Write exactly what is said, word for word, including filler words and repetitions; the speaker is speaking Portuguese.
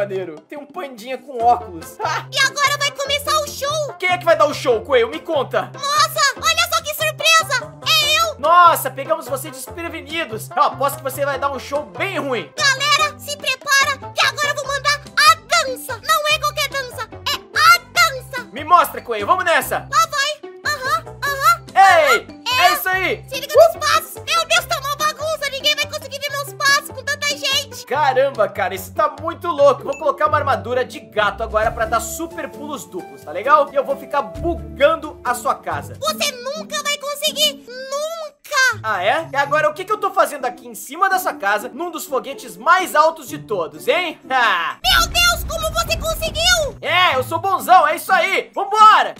maneiro. Tem um pandinha com óculos. Ah, E agora vai começar o show. quem é que vai dar o show, Coelho? Me conta. Nossa, olha só que surpresa. É eu. Nossa, pegamos você desprevenidos. Eu aposto que você vai dar um show bem ruim. Galera, se prepara que agora eu vou mandar a dança. Não é qualquer dança, é a dança. Me mostra, Coelho. Vamos nessa. Lá vai. Aham, aham. Ei, é isso aí. Se liga nos passos. Meu Deus, tá uma bagunça. Ninguém vai conseguir ver meus passos com tanta gente. Caramba, cara, isso tá muito louco. Vou colocar uma armadura de gato agora pra dar super pulos duplos, tá legal? E eu vou ficar bugando a sua casa. Você nunca vai conseguir. Nunca. Ah, é? E agora, o que que eu tô fazendo aqui em cima dessa casa, num dos foguetes mais altos de todos, hein? Ha! Meu Deus, como você conseguiu? É, eu sou bonzão, é isso aí. Vambora!